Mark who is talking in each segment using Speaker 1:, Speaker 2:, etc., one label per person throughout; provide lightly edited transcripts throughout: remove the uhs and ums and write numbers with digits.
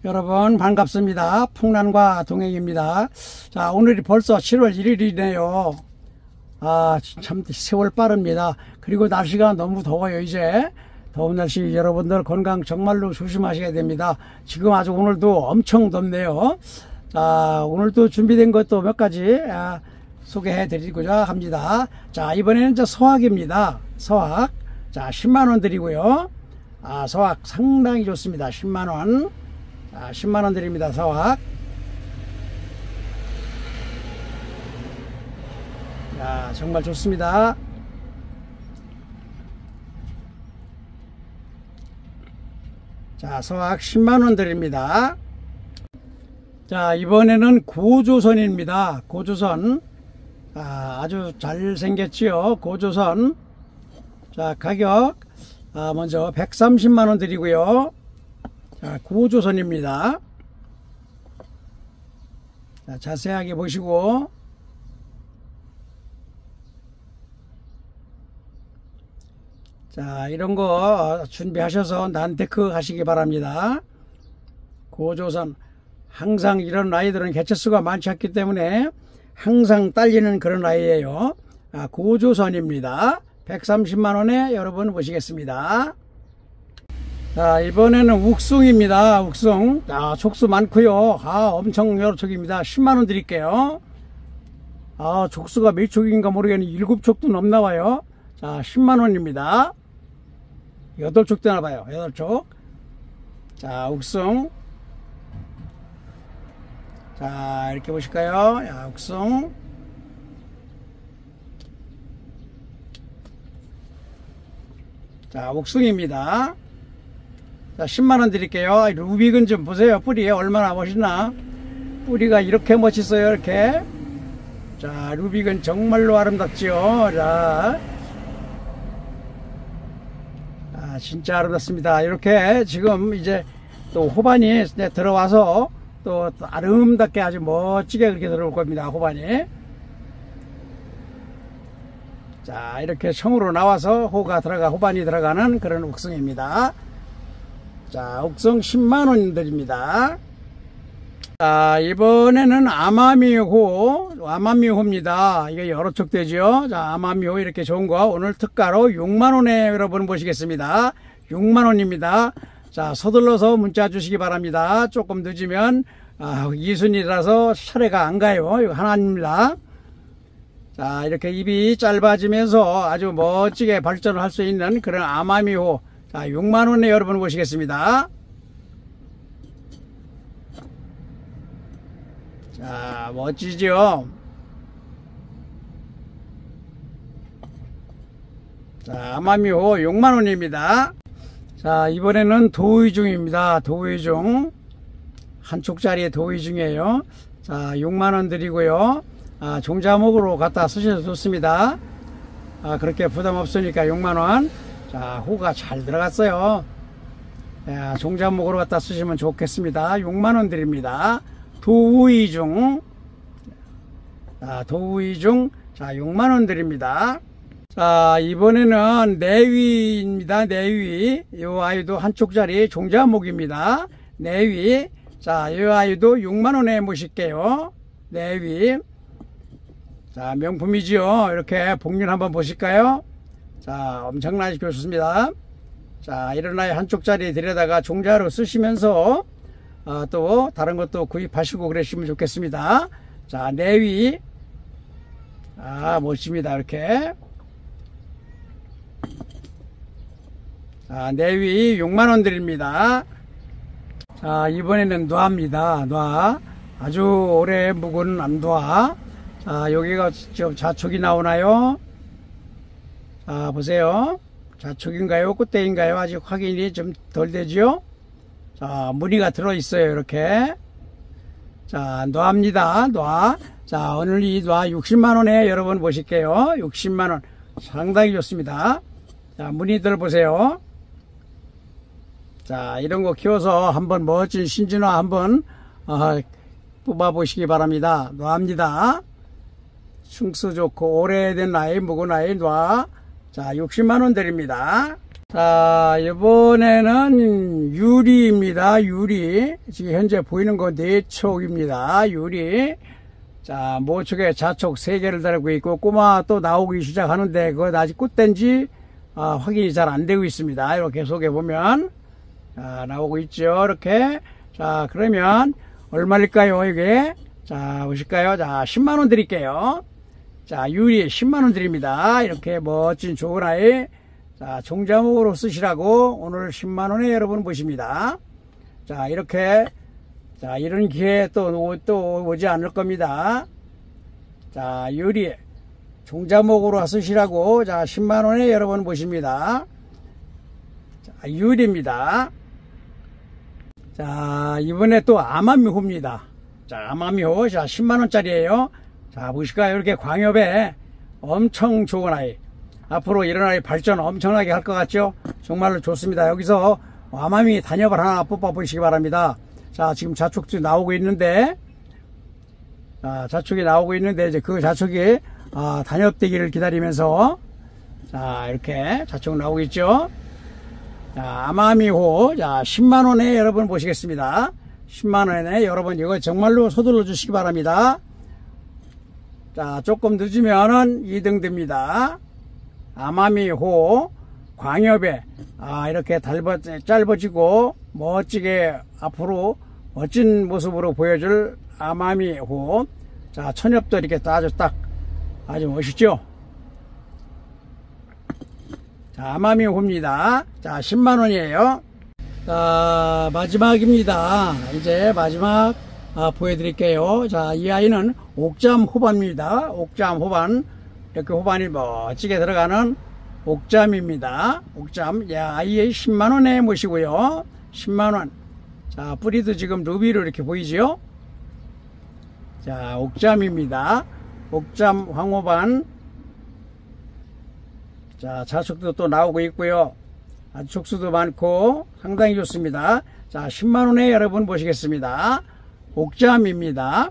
Speaker 1: 여러분 반갑습니다. 풍란과 동행입니다. 자, 오늘이 벌써 7월 1일이네요. 참 세월 빠릅니다. 그리고 날씨가 너무 더워요. 이제 더운 날씨 여러분들 건강 정말로 조심하셔야 됩니다. 지금 아주 오늘도 엄청 덥네요. 자, 오늘도 준비된 것도 몇 가지 소개해 드리고자 합니다. 자, 이번에는 서학입니다. 서학. 자, 10만원 드리고요. 서학 상당히 좋습니다. 10만원. 10만원 드립니다. 서학. 자, 정말 좋습니다. 자, 서학 10만원 드립니다. 자, 이번에는 고조선입니다. 고조선. 아주 잘생겼지요. 고조선. 자, 가격 먼저 130만원 드리고요. 자, 고조선입니다. 자, 자세하게 보시고 자, 이런 거 준비하셔서 난테크 하시기 바랍니다. 고조선. 항상 이런 아이들은 개체수가 많지 않기 때문에 항상 딸리는 그런 아이예요. 고조선입니다. 130만원에 여러분 보시겠습니다. 자, 이번에는 욱숭입니다. 욱숭. 자, 족수 많고요. 엄청 여러 촉입니다. 10만원 드릴게요. 족수가 몇 촉인가 모르겠는데 7촉도 넘나와요. 자, 10만원입니다. 8촉 되나봐요. 8촉. 자, 욱숭. 자, 이렇게 보실까요? 야, 욱숭. 자, 욱숭입니다. 자, 10만원 드릴게요. 루빅은 좀 보세요. 뿌리 얼마나 멋있나. 뿌리가 이렇게 멋있어요. 이렇게. 자, 루빅은 정말로 아름답지요. 자, 진짜 아름답습니다. 이렇게 지금 이제 또 호반이 들어와서 또 아름답게 아주 멋지게 그렇게 들어올 겁니다. 호반이. 자, 이렇게 청으로 나와서 호반이 들어가는 그런 욱숭입니다. 자, 욱숭 10만원 드립니다. 자, 이번에는 아마미호입니다. 이게 여러 촉 되죠. 자, 아마미호 이렇게 좋은 거 오늘 특가로 6만원에 여러분 보시겠습니다. 6만원입니다. 자, 서둘러서 문자 주시기 바랍니다. 조금 늦으면 2순위라서 차례가 안 가요. 이거 하나입니다. 자, 이렇게 입이 짧아지면서 아주 멋지게 발전을 할 수 있는 그런 아마미호. 자, 6만원에 여러분 보시겠습니다. 자, 멋지죠? 자, 아마미호 6만원입니다. 자, 이번에는 도의중입니다. 도의중. 한 촉짜리 도의중이에요. 자, 6만원 드리고요. 종자목으로 갖다 쓰셔도 좋습니다. 그렇게 부담 없으니까 6만원. 자, 호가 잘 들어갔어요. 종자목으로 갖다 쓰시면 좋겠습니다. 6만원 드립니다. 도의중. 도의중. 자, 6만원 드립니다. 자, 이번에는 내위입니다. 내위. 이 아이도 한 촉짜리 종자목입니다. 내위. 자, 이 아이도 6만원에 모실게요. 내위. 자, 명품이지요. 이렇게 복륜 한번 보실까요? 자, 엄청나게 좋습니다. 자, 이런 아이 한 촉짜리 들여다가 종자로 쓰시면서 또 다른 것도 구입하시고 그러시면 좋겠습니다. 자, 내위. 멋집니다. 이렇게. 자, 내위 6만원 드립니다. 자, 이번에는 놔입니다. 놔. 아주 오래 묵은 암놔. 자, 여기가 좀 자촉이 나오나요? 자, 보세요. 자촉인가요? 꽃대인가요? 아직 확인이 좀 덜 되죠? 자, 무늬가 들어있어요. 이렇게. 자, 놔입니다. 놔. 자, 오늘 이 놔 60만원에 여러분 보실게요. 60만원. 상당히 좋습니다. 자, 무늬들 보세요. 자, 이런 거 키워서 한번 멋진 신진화 한번 뽑아 보시기 바랍니다. 놔입니다. 층수 좋고 오래된 아이, 묵은 아이 놔. 자, 60만원 드립니다. 자, 이번에는 유리입니다. 유리. 지금 현재 보이는 거 4촉입니다. 유리. 자, 모촉에 자촉 3개를 달고 있고, 꼬마 또 나오기 시작하는데, 그건 아직 꽃된지, 확인이 잘 안 되고 있습니다. 이렇게 계속해 보면, 자, 나오고 있죠. 이렇게. 자, 그러면, 얼마일까요, 이게? 자, 보실까요? 자, 10만원 드릴게요. 자, 유리 10만원 드립니다. 이렇게 멋진 좋은 아이. 자, 종자목으로 쓰시라고 오늘 10만원에 여러분 보십니다. 자, 이렇게, 자, 이런 기회 또 오지 않을 겁니다. 자, 유리, 종자목으로 쓰시라고, 자, 10만원에 여러분 보십니다. 자, 유리입니다. 자, 이번에 또 아마미호입니다. 자, 아마미호, 자, 10만원짜리에요. 자, 보실까요? 이렇게 광엽에 엄청 좋은 아이. 앞으로 이런 아이 발전 엄청나게 할 것 같죠? 정말로 좋습니다. 여기서 아마미 단엽을 하나 뽑아 보시기 바랍니다. 자, 지금 자촉도 나오고 있는데, 자, 자촉이 나오고 있는데, 이제 그 자촉이, 단엽되기를 기다리면서, 자, 이렇게 자촉 나오고 있죠? 자, 아마미호, 자, 10만원에 여러분 보시겠습니다. 10만원에 여러분 이거 정말로 서둘러 주시기 바랍니다. 자, 조금 늦으면은 2등 됩니다. 아마미호 광엽에 이렇게 짧아지고 멋지게 앞으로 멋진 모습으로 보여줄 아마미호. 자, 천엽도 이렇게 아주 멋있죠. 자, 아마미호입니다. 자, 10만원이에요 자, 마지막입니다. 이제 마지막 보여드릴게요. 자, 이 아이는 옥잠 호반입니다. 옥잠 호반. 이렇게 호반이 멋지게 들어가는 옥잠입니다. 옥잠. 야, 아이의 10만원에 모시고요. 10만원. 자, 뿌리도 지금 루비로 이렇게 보이죠? 자, 옥잠입니다. 옥잠 황호반. 자, 자촉도 또 나오고 있고요. 아주 촉수도 많고 상당히 좋습니다. 자, 10만원에 여러분 보시겠습니다. 옥잠입니다.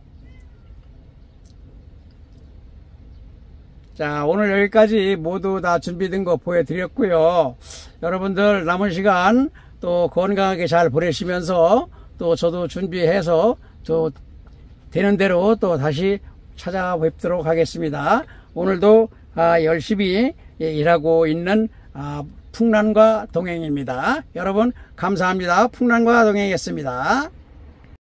Speaker 1: 자, 오늘 여기까지 모두 다 준비된 거 보여드렸고요. 여러분들 남은 시간 또 건강하게 잘 보내시면서 또 저도 준비해서 또 되는 대로 또 다시 찾아뵙도록 하겠습니다. 오늘도 열심히 일하고 있는 풍란과 동행입니다. 여러분 감사합니다. 풍란과 동행이었습니다.